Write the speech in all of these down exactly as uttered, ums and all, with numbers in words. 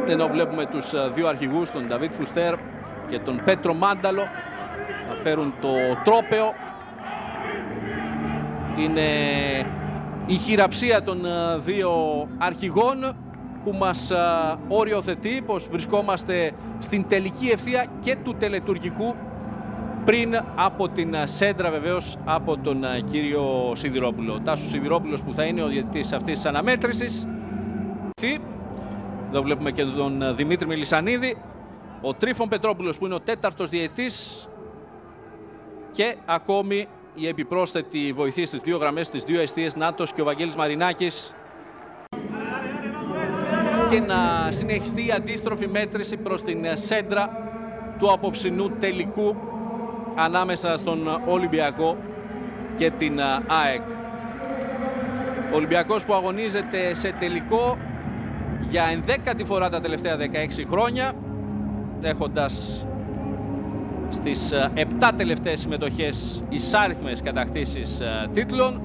Ενώ βλέπουμε τους δύο αρχηγούς, τον Νταβίτ Φουστέρ και τον Πέτρο Μάνταλο, να φέρουν το τρόπαιο. Είναι η χειραψία των δύο αρχηγών που μας οριοθετεί πως βρισκόμαστε στην τελική ευθεία και του τελετουργικού, πριν από την σέντρα βεβαίως από τον κύριο Σιδηρόπουλο. Ο Τάσος Σιδηρόπουλος που θα είναι ο διαιτητής αυτής της αναμέτρησης. Εδώ βλέπουμε και τον Δημήτρη Μιλισανίδη, ο Τρίφων Πετρόπουλος που είναι ο τέταρτος διαιτητής και ακόμη η επιπρόσθετη βοηθή στις δύο γραμμές, στις δύο εστίες, Νάτος και ο Βαγγέλης Μαρινάκης. Και να συνεχιστεί η αντίστροφη μέτρηση προς την σέντρα του απόψινού τελικού ανάμεσα στον Ολυμπιακό και την ΑΕΚ. Ο Ολυμπιακός που αγωνίζεται σε τελικό για ενδέκατη φορά τα τελευταία δεκαέξι χρόνια, έχοντας στις επτά τελευταίες συμμετοχές εισάριθμες κατακτήσεις τίτλων.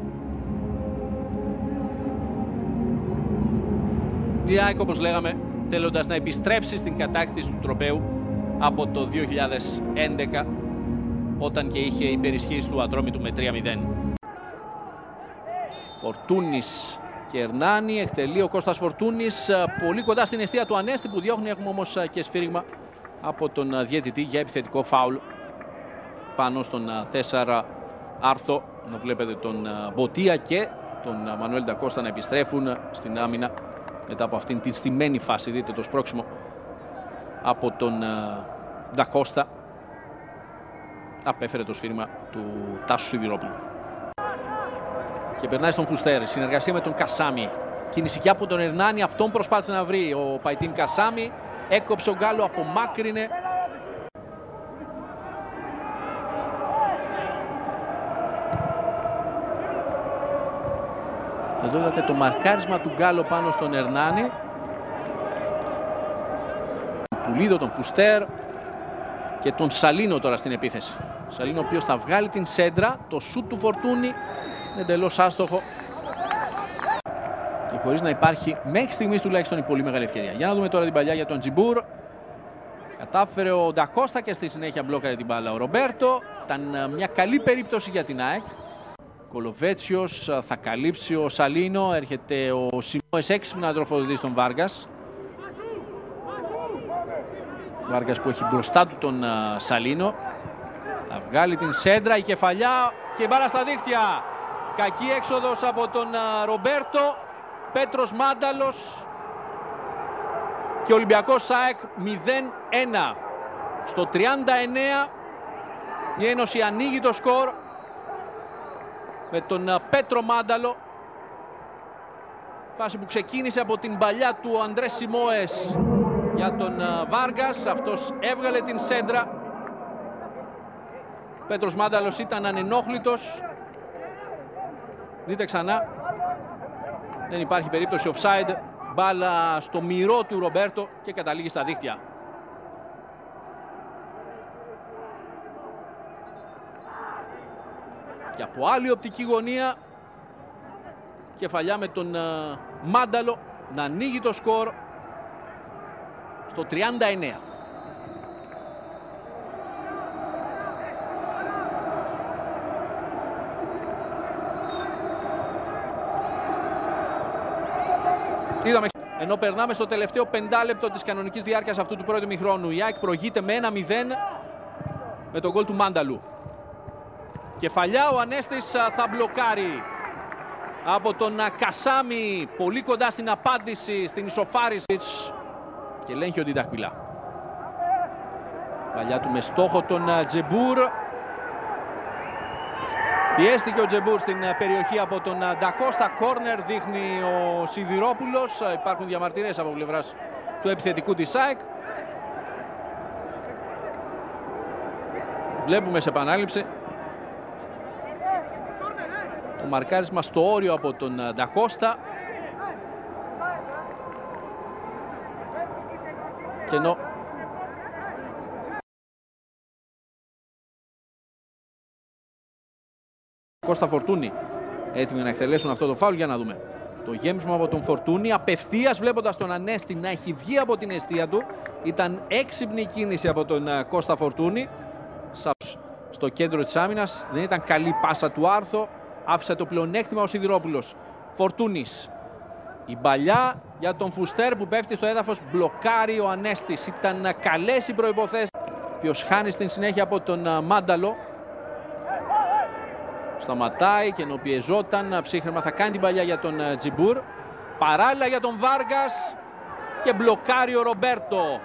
Η ΑΕΚ, όπως λέγαμε, θέλοντας να επιστρέψει στην κατάκτηση του τροπαίου από το δύο χιλιάδες έντεκα, όταν και είχε υπερισχύσει του Ατρόμητου με τρία μηδέν. Φορτούνης και Ερνάνη, εκτελεί ο Κώστας Φορτούνης πολύ κοντά στην εστία του Ανέστη που διώχνει. Έχουμε όμως και σφύριγμα από τον διαιτητή για επιθετικό φάουλ πάνω στον Θέσσαρα Άρθο. Να βλέπετε τον Μποτία και τον Μανουέλ Ντακώστα να επιστρέφουν στην άμυνα μετά από αυτήν την στημένη φάση. Δείτε το σπρώξιμο από τον Ντακώστα. Απέφερε το σφύριγμα του Τάσου Σιδηρόπουλου. Και περνάει στον Φουστέρ, συνεργασία με τον Κασάμι. Κίνηση και από τον Ερνάνη, αυτόν προσπάθησε να βρει ο Παϊτίν Κασάμι. Έκοψε ο Γκάλο, απομάκρυνε. Εδώ είδατε το μαρκάρισμα του Γκάλο πάνω στον Ερνάνη. Πουλίδο, τον Φουστέρ και τον Σαλίνο τώρα στην επίθεση. Σαλίνο ο οποίος θα βγάλει την σέντρα, το σούτ του Φορτούνη είναι εντελώς άστοχο και χωρίς να υπάρχει μέχρι στιγμής τουλάχιστον η πολύ μεγάλη ευκαιρία. Για να δούμε τώρα την παλιά για τον Τζιμπούρ. Κατάφερε ο Ντακώστα και στη συνέχεια μπλόκαρε την μπάλα ο Ρομπέρτο. Ήταν μια καλή περίπτωση για την ΑΕΚ. Κολοβέτσιος θα καλύψει ο Σαλίνο. Έρχεται ο Σιμόες έξυπνα να τροφοδοτεί στον Βάργας. Βάργας που έχει μπροστά του τον Σαλίνο. Θα βγάλει την σέντρα, η κεφαλιά και η μπάλα στα δίχτυα. Κακή έξοδος από τον Ρομπέρτο. Πέτρος Μάνταλος και Ολυμπιακός ΑΕΚ μηδέν ένα. Στο τριάντα εννέα η Ένωση ανοίγει το σκορ με τον Πέτρο Μάνταλο. Φάση που ξεκίνησε από την παλιά του Αντρέ Σιμόες για τον Βάργας. Αυτός έβγαλε την σέντρα. Πέτρος Μάνταλος ήταν ανενόχλητος. Δείτε ξανά. Δεν υπάρχει περίπτωση offside. Μπάλα στο μυρό του Ρομπέρτο και καταλήγει στα δίχτυα. Και από άλλη οπτική γωνία, κεφαλιά με τον uh, Μάνταλο να ανοίγει το σκορ στο τριάντα εννέα. Είδαμε, ενώ περνάμε στο τελευταίο πεντάλεπτο της κανονικής διάρκειας αυτού του πρώτου ημιχρόνου. Η ΑΕΚ προηγείται με ένα μηδέν με τον γκολ του Μάνταλου. Κεφαλιά, ο Ανέστης θα μπλοκάρει από τον Κασάμι, πολύ κοντά στην απάντηση, στην ισοφάριση και ελέγχει ο Ντιτακπιλά. Παλιά του με στόχο τον Τζεμπούρ. Πιέστηκε ο Τζεμπούρ στην περιοχή από τον Ντακώστα. Κόρνερ δείχνει ο Σιδηρόπουλος. Υπάρχουν διαμαρτυρίες από πλευράς του επιθετικού της ΑΕΚ. Βλέπουμε σε επανάληψη το μαρκάρισμα στο όριο από τον Ντακώστα. Και ενώ Κώστα Φορτούνη έτοιμοι να εκτελέσουν αυτό το φάουλ, για να δούμε. Το γέμισμα από τον Φορτούνη, απευθείας βλέποντας τον Ανέστη να έχει βγει από την εστία του. Ήταν έξυπνη κίνηση από τον Κώστα Φορτούνη. Στο κέντρο της άμυνας, δεν ήταν καλή πάσα του Άρθο. Άφησε το πλεονέκτημα ο Σιδηρόπουλος. Φορτούνης. Η μπαλιά για τον Φουστέρ που πέφτει στο έδαφος, μπλοκάρει ο Ανέστης. Ήταν καλές οι προϋποθέσεις. Ποιος χάνει στην συνέχεια από τον Μάνταλο. Σταματάει και ενώ πιεζόταν ψύχρεμα θα κάνει την παλιά για τον Τζιμπούρ. Παράλληλα για τον Βάργας και μπλοκάρει ο Ρομπέρτο.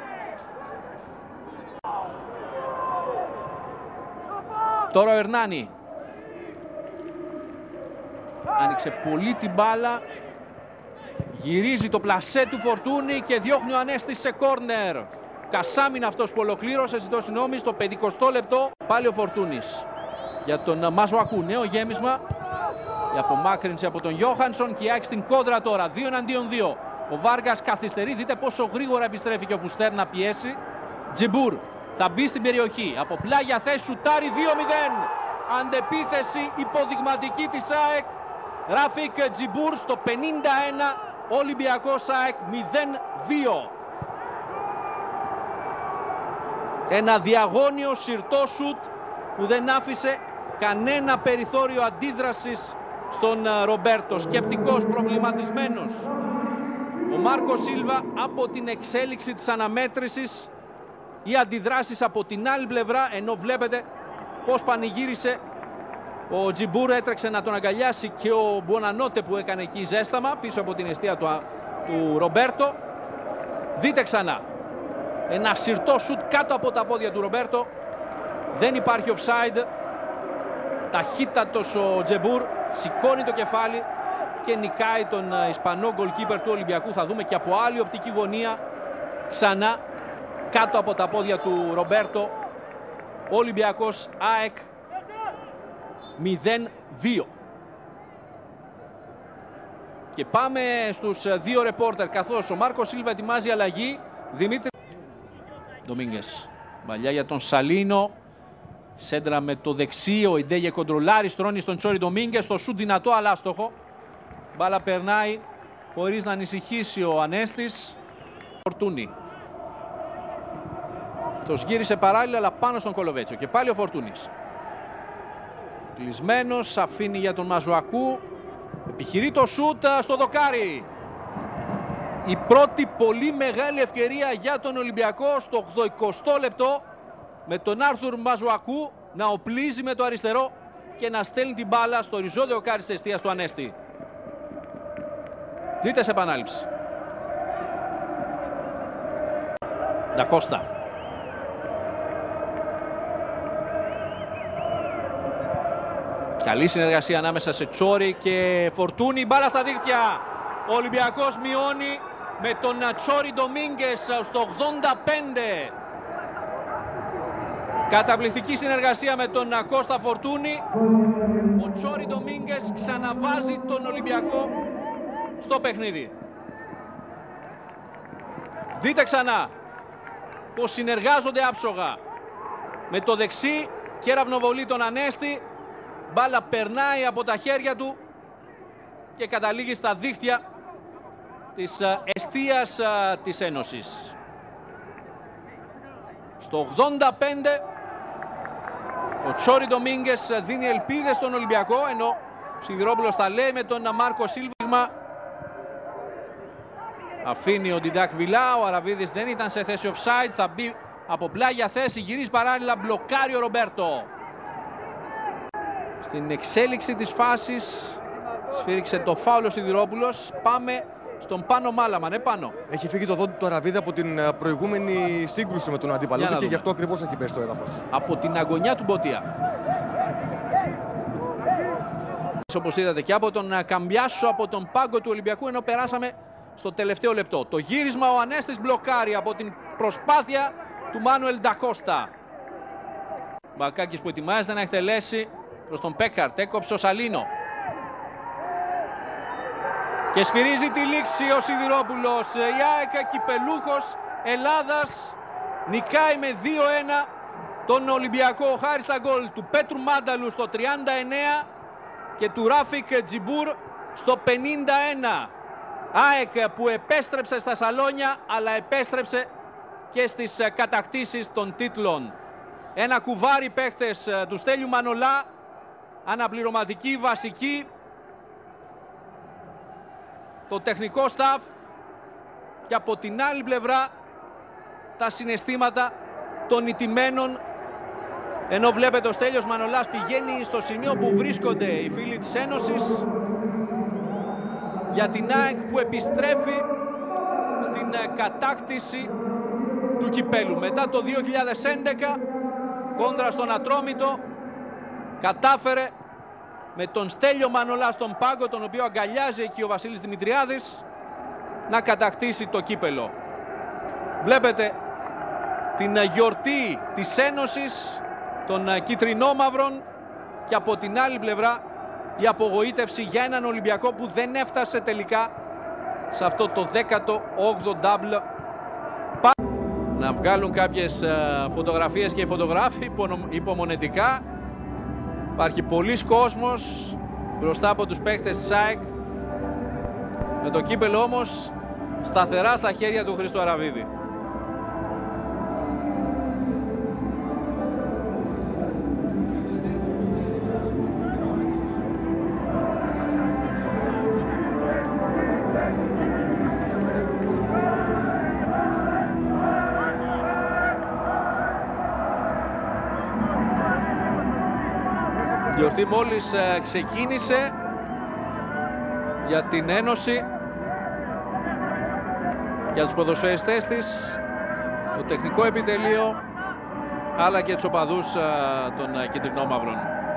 Τώρα ο Ερνάνη. Άνοιξε πολύ την μπάλα. Γυρίζει το πλασέ του Φορτούνη και διώχνει ο Ανέστης σε κόρνερ. Κασάμιν αυτός που ολοκλήρωσε, ζητώ συγγνώμη, στο πενηκοστό λεπτό. Πάλι ο Φορτούνης. Για τον Μαζουακού, νέο γέμισμα. Η απομάκρυνση από τον Γιώχανσον και η Άκη στην κόντρα τώρα. Δύο εναντίον δύο. Ο Βάργας καθυστερεί. Δείτε πόσο γρήγορα επιστρέφει και ο Φουστέρ να πιέσει. Τζιμπούρ θα μπει στην περιοχή. Από πλάγια θέση σουτάρει δύο μηδέν. Αντεπίθεση υποδειγματική της ΑΕΚ. Ράφικ Τζιμπούρ στο πενήντα ένα. Ολυμπιακός ΑΕΚ μηδέν δύο. Ένα διαγώνιο συρτό σουτ που δεν άφησε κανένα περιθώριο αντίδρασης στον Ρομπέρτο. Σκεπτικός, προβληματισμένος. Ο Μάρκο Σίλβα από την εξέλιξη της αναμέτρησης. Οι αντιδράσεις από την άλλη πλευρά, ενώ βλέπετε πως πανηγύρισε ο Τζιμπούρ, έτρεξε να τον αγκαλιάσει και ο Μπουονανότε που έκανε εκεί ζέσταμα πίσω από την εστία του, του Ρομπέρτο. Δείτε ξανά. Ένα συρτό σουτ κάτω από τα πόδια του Ρομπέρτο. Δεν υπάρχει offside. Ταχύτατος ο Τζιμπούρ, σηκώνει το κεφάλι και νικάει τον Ισπανό γκολκίπερ του Ολυμπιακού. Θα δούμε και από άλλη οπτική γωνία ξανά κάτω από τα πόδια του Ρομπέρτο. Ολυμπιακός ΑΕΚ μηδέν δύο. Και πάμε στους δύο ρεπόρτερ, καθώς ο Μάρκο Σίλβα ετοιμάζει αλλαγή. Δημήτρη Ντομίνγκες. Μπαλιά για τον Σαλίνο. Σέντρα με το δεξί, ο Ιντέγε κοντρολάρει, στρώνει στον Τσόρι Ντομίνγκες. Το σουτ δυνατό αλλά άστοχο. Μπάλα περνάει χωρίς να ανησυχήσει ο Ανέστης. Φορτούνη. Το γύρισε παράλληλα αλλά πάνω στον Κολοβέτσιο. Και πάλι ο Φορτούνης. Κλεισμένος, αφήνει για τον Μαζουακού. Επιχειρεί το σούτ στο δοκάρι. Η πρώτη πολύ μεγάλη ευκαιρία για τον Ολυμπιακό στο ογδοηκοστό λεπτό. Με τον Άρθουρ Μαζουακού να οπλίζει με το αριστερό και να στέλνει την μπάλα στο οριζόντιο κάρι της εστίας του Ανέστη. Δείτε σε επανάληψη. Ντακώστα. Καλή συνεργασία ανάμεσα σε Τσόρι και Φορτούνη. Μπάλα στα δίχτυα. Ο Ολυμπιακός μειώνει με τον Τσόρι Ντομίνγκες στο ογδόντα πέντε. Καταπληκτική συνεργασία με τον Κώστα Φορτούνη. Ο Τσόρι Ντομίνγκες ξαναβάζει τον Ολυμπιακό στο παιχνίδι. Δείτε ξανά πως συνεργάζονται άψογα. Με το δεξί κεραυνοβολεί τον Ανέστη. Μπάλα περνάει από τα χέρια του και καταλήγει στα δίχτυα της εστίας της Ένωσης. Στο ογδόντα πέντε ο Τσόρι Ντομίνγκες δίνει ελπίδες στον Ολυμπιακό, ενώ ο Σιδηρόπουλος τα λέει με τον Μάρκο Σίλβα. Αφήνει ο Ντιντάκ Βιλά, ο Αραβίδης δεν ήταν σε θέση offside, θα μπει από πλάγια θέση, γυρίζει παράλληλα, μπλοκάρει ο Ρομπέρτο. Στην εξέλιξη της φάσης σφύριξε το φάουλ ο Σιδηρόπουλος. Πάμε στον Πάνο Μάλαμα, ναι Πάνο. Έχει φύγει το δόντι του Αραβίδη από την προηγούμενη σύγκρουση με τον αντίπαλο του και γι' αυτό ακριβώς έχει πέσει το έδαφος. Από την αγωνιά του Μποτία. Όπως είδατε και από τον Καμπιάσο, από τον πάγκο του Ολυμπιακού, ενώ περάσαμε στο τελευταίο λεπτό. Το γύρισμα ο Ανέστης μπλοκάρει από την προσπάθεια του Μάνουελ Ντακώστα. Μπακάκης που ετοιμάζεται να εκτελέσει προς τον Πέκαρτ, έκοψε ο Σαλίνο. Και σφυρίζει τη λήξη ο Σιδηρόπουλος. Η ΑΕΚ κυπελούχος Ελλάδας νικάει με δύο ένα τον Ολυμπιακό χάρη στα γκολ του Πέτρου Μάνταλου στο τριάντα εννέα και του Ράφικ Τζιμπούρ στο πενήντα ένα. ΑΕΚ που επέστρεψε στα σαλόνια, αλλά επέστρεψε και στις κατακτήσεις των τίτλων. Ένα κουβάρι παίχτες του Στέλιου Μανολά, αναπληρωματική, βασική, το τεχνικό staff και από την άλλη πλευρά τα συναισθήματα των ηττημένων, ενώ βλέπετε ο Στέλιος Μανολάς πηγαίνει στο σημείο που βρίσκονται οι φίλοι της Ένωσης για την ΑΕΚ που επιστρέφει στην κατάκτηση του κυπέλου. Μετά το δύο χιλιάδες έντεκα, κόντρα στον Ατρόμητο, κατάφερε με τον Στέλιο Μανολά στον πάγκο, τον οποίο αγκαλιάζει εκεί ο Βασίλης Δημητριάδης, να κατακτήσει το κύπελο. Βλέπετε την γιορτή της Ένωσης των κιτρινόμαυρων και από την άλλη πλευρά η απογοήτευση για έναν Ολυμπιακό που δεν έφτασε τελικά σε αυτό το δέκατο όγδοο ντάμπλ. Να βγάλουν κάποιες φωτογραφίες και οι φωτογράφοι υπομονετικά. Υπάρχει πολλής κόσμος μπροστά από τους παίκτες της ΑΕΚ, με το κύπελο όμως σταθερά στα χέρια του Χρήστου Αραβίδη. Η γιορτή μόλις ε, ξεκίνησε για την Ένωση, για τους ποδοσφαιριστές της, το τεχνικό επιτελείο, αλλά και τους οπαδούς ε, των ε, κιτρινόμαυρων.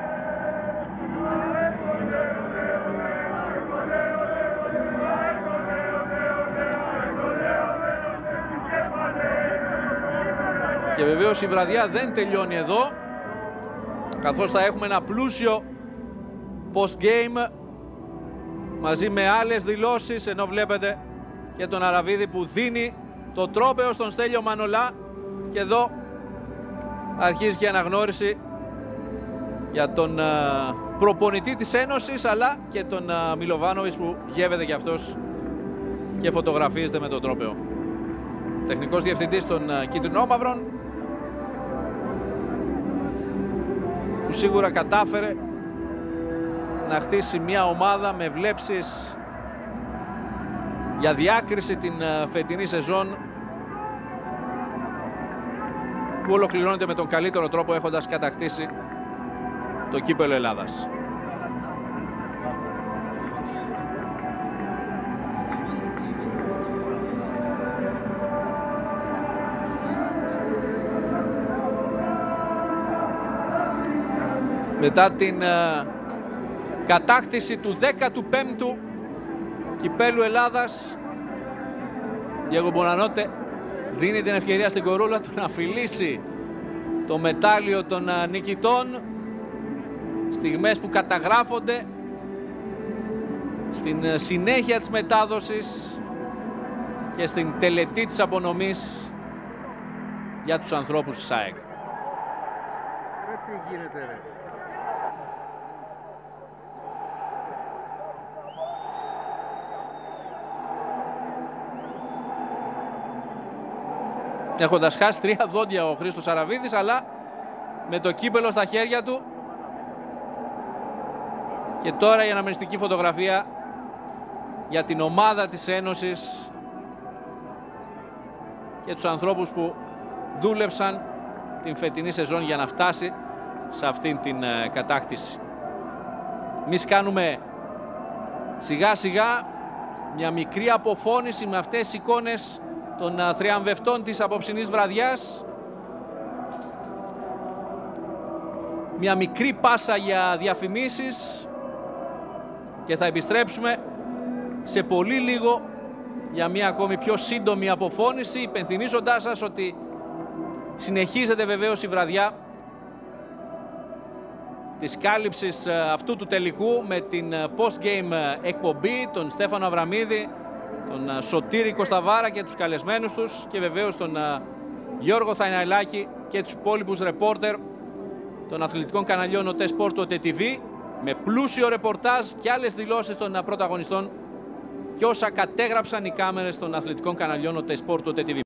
Και βεβαίως η βραδιά δεν τελειώνει εδώ, καθώς θα έχουμε ένα πλούσιο post-game μαζί με άλλες δηλώσεις, ενώ βλέπετε και τον Αραβίδη που δίνει το τρόπαιο στον Στέλιο Μανολά, και εδώ αρχίζει και η αναγνώριση για τον προπονητή της Ένωσης, αλλά και τον Μιλοβάνοβιτς που γεύεται και αυτός και φωτογραφίζεται με το τρόπαιο. Τεχνικός διευθυντής των κίτρινόμαυρων, που σίγουρα κατάφερε να χτίσει μια ομάδα με βλέψεις για διάκριση την φετινή σεζόν, που ολοκληρώνεται με τον καλύτερο τρόπο, έχοντας κατακτήσει το κύπελλο Ελλάδας. Μετά την uh, κατάκτηση του δέκατου πέμπτου κυπέλου Ελλάδας, Διέγκο Μπονανότε δίνει την ευκαιρία στην κορούλα του να φιλήσει το μετάλλιο των uh, νικητών. Στιγμές που καταγράφονται στην uh, συνέχεια της μετάδοσης και στην τελετή της απονομής για τους ανθρώπους της ΑΕΚ. Τι γίνεται, ρε? Έχοντας χάσει τρία δόντια ο Χρήστος Αραβίδης, αλλά με το κύπελο στα χέρια του. Και τώρα η αναμνηστική φωτογραφία για την ομάδα της Ένωσης και τους ανθρώπους που δούλεψαν την φετινή σεζόν για να φτάσει σε αυτήν την ε, κατάκτηση. Εμείς κάνουμε σιγά σιγά μια μικρή αποφώνηση με αυτές τις εικόνες των uh, θριαμβευτών της απόψινής βραδιάς. Μια μικρή πάσα για διαφημίσεις και θα επιστρέψουμε σε πολύ λίγο για μια ακόμη πιο σύντομη αποφώνηση, υπενθυμίζοντάς σας ότι συνεχίζεται βεβαίως η βραδιά της κάλυψης αυτού του τελικού με την post-game εκπομπή, τον Στέφανο Αβραμίδη, τον Σωτήρη Κωσταβάρα και τους καλεσμένους τους, και βεβαίως τον Γιώργο Θαϊναϊλάκη και τους υπόλοιπους ρεπόρτερ των αθλητικών καναλιών ΟΤΕ Σπορτ, ΟΤΕ τι βι. με πλούσιο ρεπορτάζ και άλλες δηλώσεις των πρωταγωνιστών και όσα κατέγραψαν οι κάμερες των αθλητικών καναλιών, ο Τεσπόρ, το τι βι.